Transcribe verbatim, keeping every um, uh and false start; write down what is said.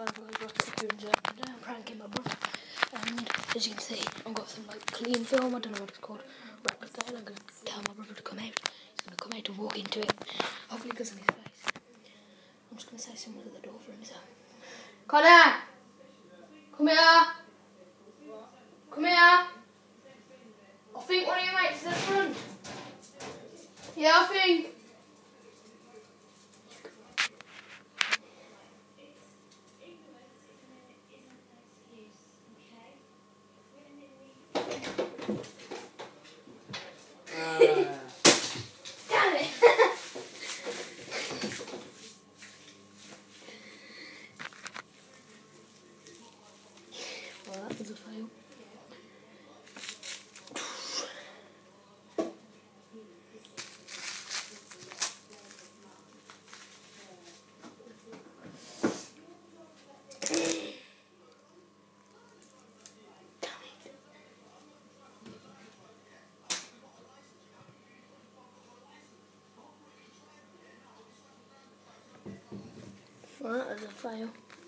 Hi guys, welcome to today I'm pranking my brother, and as you can see I've got some like clean film, I don't know what it's called, wrapped up there. I'm going to tell my brother to come out. He's going to come out and walk into it. Hopefully it goes in his face. I'm just going to say something at the door for him, so Connor! Come here! Come here! I think one of your mates is at the front. Yeah, I think. Damn it! Well, that was a fail. Well, that was a fail.